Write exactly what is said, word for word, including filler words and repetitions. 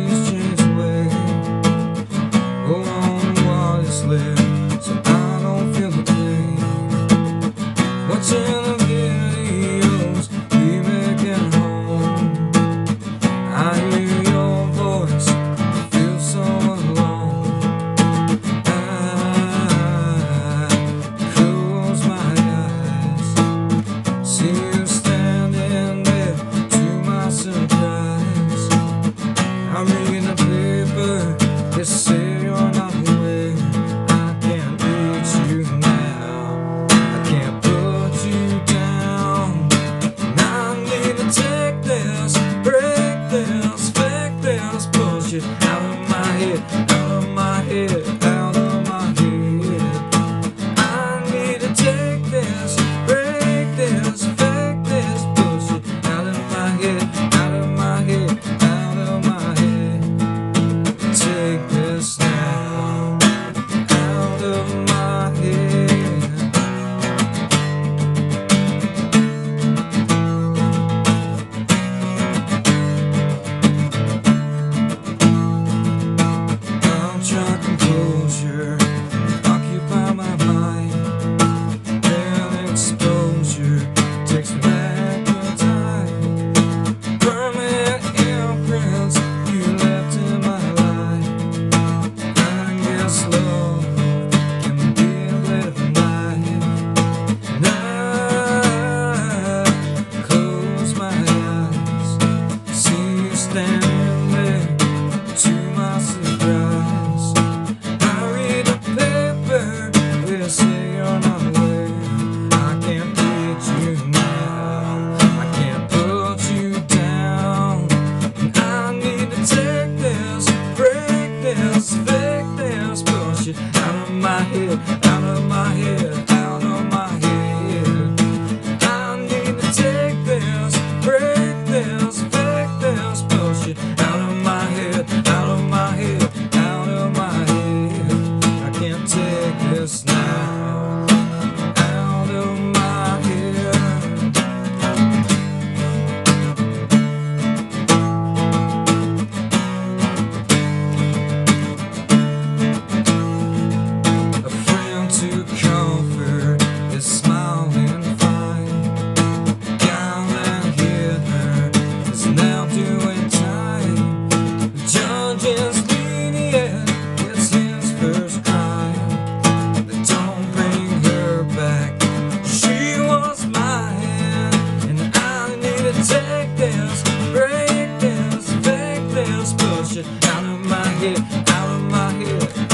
Please change the way. Hold on to what is left, so I don't feel the pain. Watching the videos, we make it home. I hear your voice, I feel so alone. I close my eyes, see you standing there to my surprise. I'm reading the paper, they say you're not aware. I can't reach you now, I can't put you down. And I need to take this, break this, fake this bullshit out of my head, out of my head, out of my head. I need to take this, break this, fake this bullshit out of my head, out of my head, out of my head. Take this now, out of my head. I'll try composure, occupy my mind. Then exposure takes me back in time. Permanent imprints you left in my life. I guess love can be a little night. And I close my eyes, see you standing there to my surprise. I read the paper, they say you're not aware. I can't reach you now, I can't put you down. And I need to take this, break this, fake this bullshit out of my head, out of my head, out of my head. I need to take this, break this, fake this bullshit out of my head, out of my head, out of my head. I can't take this now, out of my head. A friend to comfort is smiling fine. Guy that hit her is now doing time. The judge is lenient, it's his first crime. They don't bring her back, she was mine. And I need to take this, break this, fake this bullshit out of my head, out of my head.